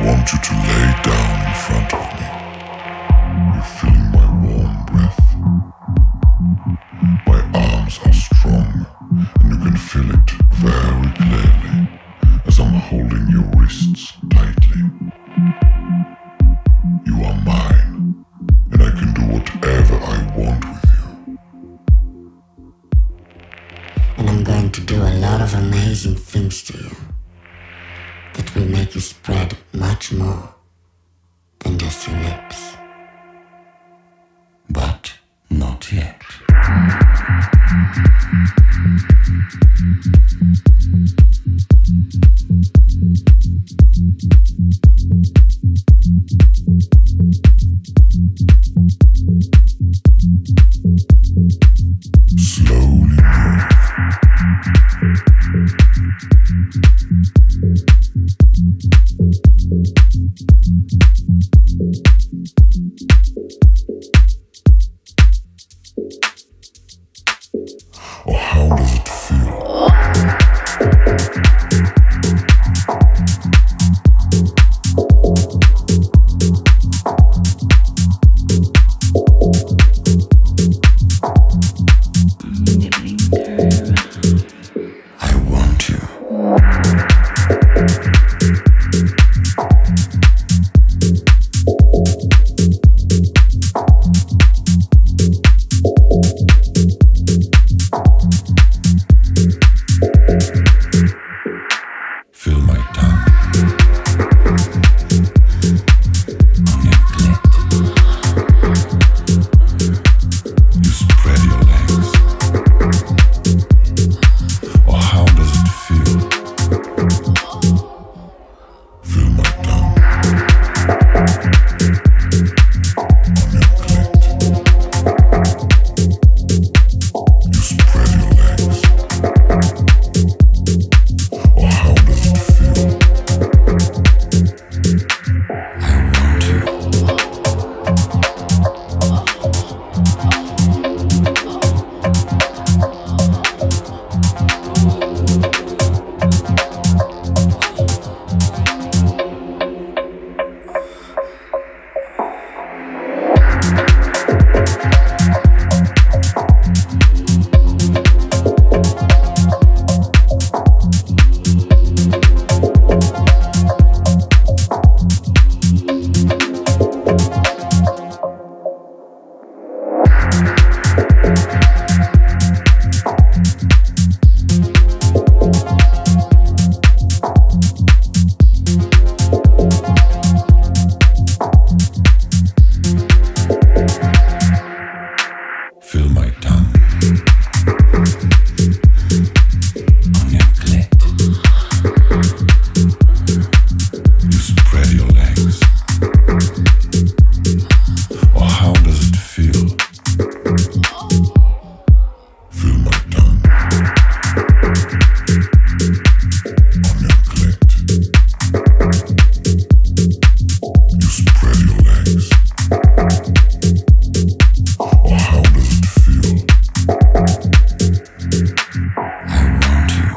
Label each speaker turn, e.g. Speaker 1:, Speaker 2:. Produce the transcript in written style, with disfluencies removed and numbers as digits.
Speaker 1: want you to lay down in front of me. You're feeling my warm breath. My arms are strong, and you can feel it very clearly as I'm holding your wrists tightly. You are mine, and I can do whatever I want with you.
Speaker 2: And I'm going to do a lot of amazing things to you that will make you spread much more than just your lips.
Speaker 3: But not yet.
Speaker 1: Slowly move. Or how does it feel?
Speaker 3: I want you. Feel my tongue on your clit. You spread your legs. Or how does it feel?
Speaker 1: Feel my tongue on your clit. You spread your legs. Or how does it feel?
Speaker 3: I want you. Feel my tongue on your clit. You spread your legs. Or how does it feel?
Speaker 1: Feel my tongue on your clit. You spread your legs. Or how does it feel?
Speaker 3: I want you.